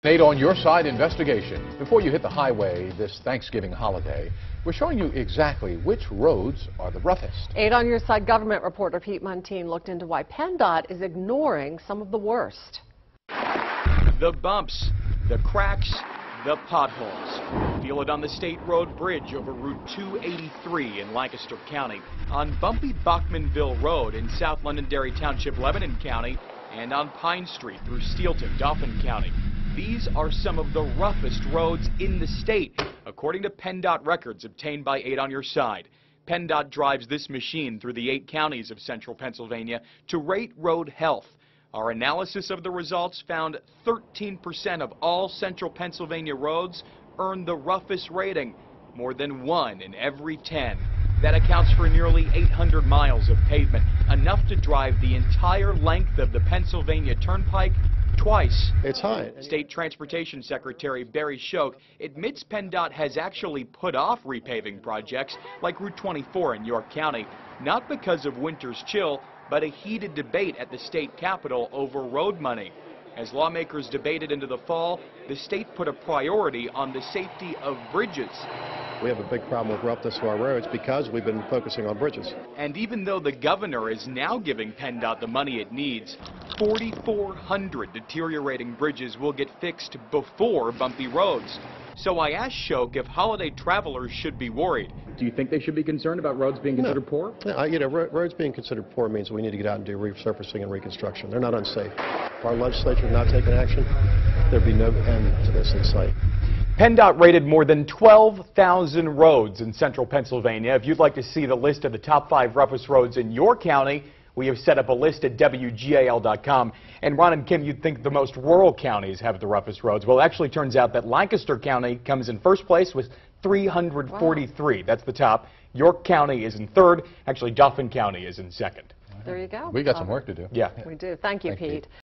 Nate, on your side investigation. Before you hit the highway this Thanksgiving holiday, we're showing you exactly which roads are the roughest. 8 on your side government reporter Pete Muntean looked into why PennDOT is ignoring some of the worst. The bumps, the cracks, the potholes. Feel it on the State Road Bridge over Route 283 in Lancaster County, on bumpy Bachmanville Road in South Londonderry Township, Lebanon County, and on Pine Street through Steelton, Dauphin County. These are some of the roughest roads in the state, according to PennDOT records obtained by 8 on your side. PennDOT drives this machine through the 8 counties of central Pennsylvania to rate road health. Our analysis of the results found 13% of all central Pennsylvania roads earn the roughest rating, more than 1 in every 10. That accounts for nearly 800 miles of pavement, enough to drive the entire length of the Pennsylvania Turnpike twice. It's high. State Transportation Secretary Barry Shoke admits PennDOT has actually put off repaving projects like Route 24 in York County, not because of winter's chill, but a heated debate at the state capitol over road money. As lawmakers debated into the fall, the state put a priority on the safety of bridges. We have a big problem with roughness of our roads because we've been focusing on bridges. And even though the governor is now giving PennDOT the money it needs, 4,400 deteriorating bridges will get fixed before bumpy roads. So I asked Shoke if holiday travelers should be worried. Do you think they should be concerned about roads being considered poor? No, roads being considered poor means we need to get out and do resurfacing and reconstruction. They're not unsafe. If our legislature had not taken action, there'd be no end to this in sight. PennDOT rated more than 12,000 roads in central Pennsylvania. If you'd like to see the list of the top 5 roughest roads in your county, we have set up a list at WGAL.com. And Ron and Kim, you'd think the most rural counties have the roughest roads. Well, it actually turns out that Lancaster County comes in first place with 343. Wow. That's the top. York County is in third. Actually, Dauphin County is in second. There you go. We got some work to do. Yeah. We do. Thank you, Pete.